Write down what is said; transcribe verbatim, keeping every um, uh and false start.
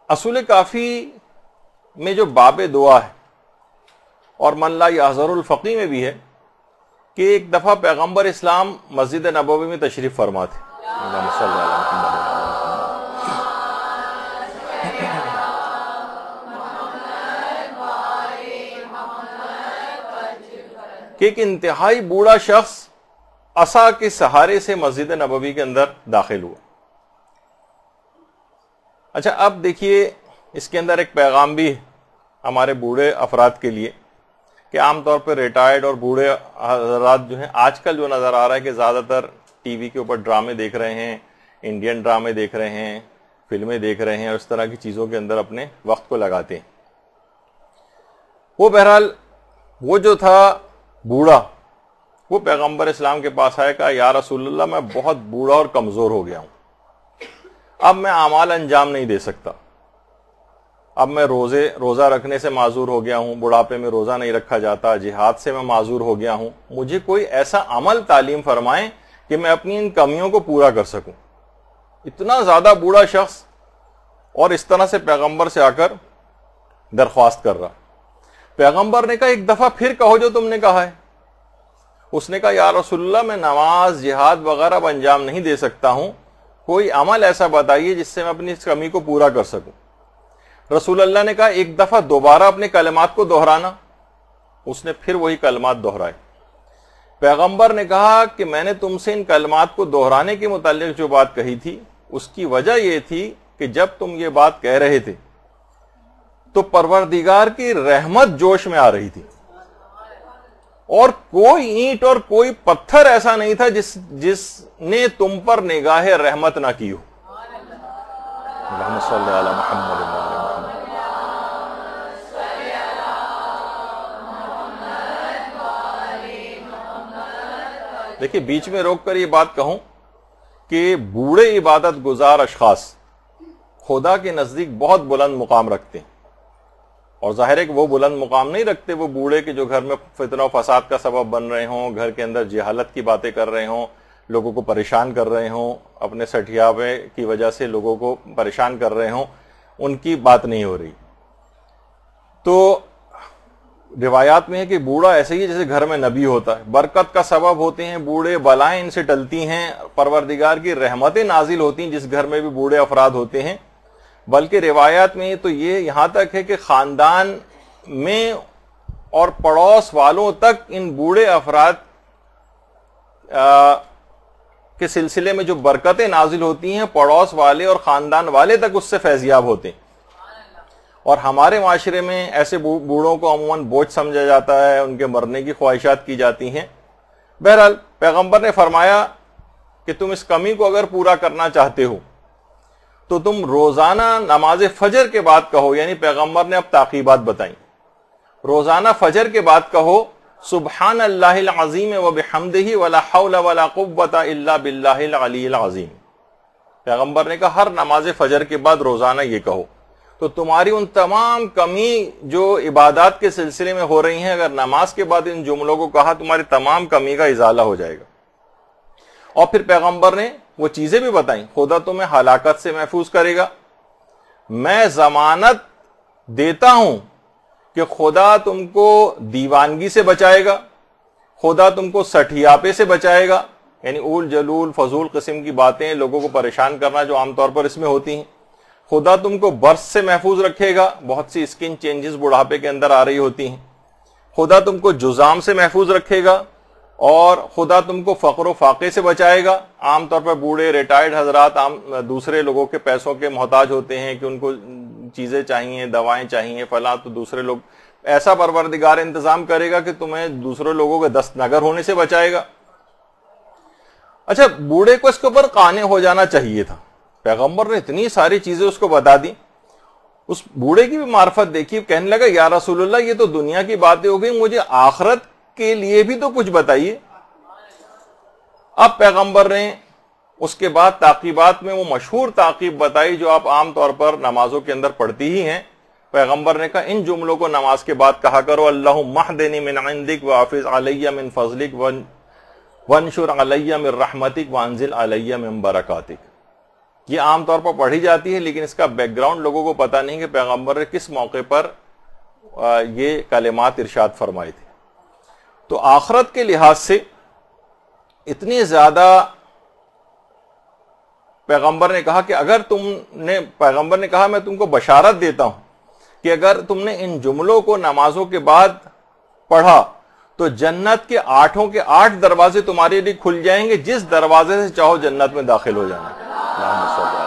اصول کافی میں جو باب دعا ہے اور من لا یحضر الفقی میں بھی ہے کہ ایک دفعہ پیغمبر اسلام مسجد نبوی میں تشریف فرما تھے کہ ایک انتہائی بوڑھا شخص عصا کے سہارے سے مسجد نبوی کے اندر داخل ہوا. اچھا اب دیکھیے اس کے اندر ایک پیغام بھی ہے ہمارے بوڑھے افراد کے لیے کہ عام طور پہ ریٹائرڈ اور بوڑھے حضرات جو ہیں آج کل جو نظر آ رہا ہے کہ زیادہ تر ٹی وی کے اوپر ڈرامے دیکھ رہے ہیں, انڈین ڈرامے دیکھ رہے ہیں, فلمیں دیکھ رہے ہیں اور اس طرح کی چیزوں کے اندر اپنے وقت کو لگاتے ہیں. وہ بہرحال وہ جو تھا بوڑھا وہ پیغمبر اسلام کے پاس آئے, کہا یا رسول اللہ میں بہت بوڑھا اور کمزور ہو گیا ہوں, اب میں اعمال انجام نہیں دے سکتا, اب میں روزے روزہ رکھنے سے معذور ہو گیا ہوں, بڑھاپے میں روزہ نہیں رکھا جاتا, جہاد سے میں معذور ہو گیا ہوں, مجھے کوئی ایسا عمل تعلیم فرمائیں کہ میں اپنی ان کمیوں کو پورا کر سکوں. اتنا زیادہ بوڑھا شخص اور اس طرح سے پیغمبر سے آ کر درخواست کر رہا. پیغمبر نے کہا ایک دفعہ پھر کہو جو تم نے کہا ہے. اس نے کہا یا رسول اللہ میں نماز جہاد وغیرہ اب انجام نہیں دے سکتا ہوں, کوئی عمل ایسا بتائیے جس سے میں اپنی اس کمی کو پورا کر سکوں. رسول اللہ نے کہا ایک دفعہ دوبارہ اپنے کلمات کو دہرانا. اس نے پھر وہی کلمات دہرائے. پیغمبر نے کہا کہ میں نے تم سے ان کلمات کو دہرانے کے متعلق جو بات کہی تھی اس کی وجہ یہ تھی کہ جب تم یہ بات کہہ رہے تھے تو پروردگار کی رحمت جوش میں آ رہی تھی اور کوئی اینٹ اور کوئی پتھر ایسا نہیں تھا جس جس نے تم پر نگاہ رحمت نہ کی ہو. اللہم صلی علی محمد و علی محمد. دیکھیے بیچ میں روک کر یہ بات کہوں کہ بوڑھے عبادت گزار اشخاص خدا کے نزدیک بہت بلند مقام رکھتے ہیں, اور ظاہر ہے کہ وہ بلند مقام نہیں رکھتے وہ بوڑھے کے جو گھر میں فتنہ و فساد کا سبب بن رہے ہوں, گھر کے اندر جہالت کی باتیں کر رہے ہوں, لوگوں کو پریشان کر رہے ہوں, اپنے سٹھیاوے کی وجہ سے لوگوں کو پریشان کر رہے ہوں, ان کی بات نہیں ہو رہی. تو روایات میں ہے کہ بوڑھا ایسے ہی جیسے گھر میں نبی ہوتا ہے, برکت کا سبب ہوتے ہیں بوڑھے, بلائیں ان سے ٹلتی ہیں, پروردگار کی رحمتیں نازل ہوتی ہیں جس گھر میں بھی بوڑھے افراد ہوتے ہیں. بلکہ روایات میں تو یہ یہاں تک ہے کہ خاندان میں اور پڑوس والوں تک ان بوڑھے افراد کے سلسلے میں جو برکتیں نازل ہوتی ہیں پڑوس والے اور خاندان والے تک اس سے فیضیاب ہوتے ہیں. اور ہمارے معاشرے میں ایسے بوڑھوں کو عموماً بوجھ سمجھا جاتا ہے, ان کے مرنے کی خواہشات کی جاتی ہیں. بہرحال پیغمبر نے فرمایا کہ تم اس کمی کو اگر پورا کرنا چاہتے ہو تو تم روزانہ نماز فجر کے بعد کہو, یعنی پیغمبر نے اب تعقیبات بتائیں. روزانہ فجر کے بعد کہو سبحان اللہ العظیم و بحمدہ ولا حول ولا قوۃ الا باللہ العلی العظیم. پیغمبر نے کہا ہر نماز فجر کے بعد روزانہ یہ کہو تو تمہاری ان تمام کمی جو عبادات کے سلسلے میں ہو رہی ہیں اگر نماز کے بعد ان جملوں کو کہا تمہاری تمام کمی کا ازالہ ہو جائے گا. اور پھر پیغمبر نے وہ چیزیں بھی بتائیں, خدا تمہیں ہلاکت سے محفوظ کرے گا, میں ضمانت دیتا ہوں کہ خدا تم کو دیوانگی سے بچائے گا, خدا تم کو سٹھیاپے سے بچائے گا, یعنی اول جلول فضول قسم کی باتیں لوگوں کو پریشان کرنا جو عام طور پر اس میں ہوتی ہیں. خدا تم کو برس سے محفوظ رکھے گا, بہت سی اسکن چینجز بڑھاپے کے اندر آ رہی ہوتی ہیں. خدا تم کو جزام سے محفوظ رکھے گا, اور خدا تم کو فقر و فاقے سے بچائے گا. عام طور پر بوڑھے ریٹائرڈ حضرات عام دوسرے لوگوں کے پیسوں کے محتاج ہوتے ہیں کہ ان کو چیزیں چاہیے, دوائیں چاہیے, فلاں, تو دوسرے لوگ ایسا پروردگار انتظام کرے گا کہ تمہیں دوسرے لوگوں کے دست نگر ہونے سے بچائے گا. اچھا بوڑھے کو اس کے اوپر قانع ہو جانا چاہیے تھا, پیغمبر نے اتنی ساری چیزیں اس کو بتا دی. اس بوڑھے کی بھی معرفت دیکھی, کہنے لگا یا رسول اللہ یہ تو دنیا کی باتیں ہو گئی, مجھے آخرت کے لیے بھی تو کچھ بتائیے. اب پیغمبر نے اس کے بعد تعقیبات میں وہ مشہور تعقیب بتائی جو آپ عام طور پر نمازوں کے اندر پڑھتی ہی ہیں. پیغمبر نے کہا ان جملوں کو نماز کے بعد کہا کرو, اللہم اہدنی من عندک وافض علی من فضلک وانشر علی من رحمتک وانزل علی من برکاتک. یہ عام طور پر پڑھی جاتی ہے، لیکن اس کا بیک گراؤنڈ لوگوں کو پتہ نہیں کہ پیغمبر نے کس موقع پر یہ کلمات ارشاد فرمائی تھی۔ تو آخرت کے لحاظ سے اتنی زیادہ پیغمبر نے کہا کہ اگر تم نے پیغمبر نے کہا میں تم کو بشارت دیتا ہوں کہ اگر تم نے ان جملوں کو نمازوں کے بعد پڑھا تو جنت کے آٹھوں کے آٹھ دروازے تمہارے لیے کھل جائیں گے، جس دروازے سے چاہو جنت میں داخل ہو جانا۔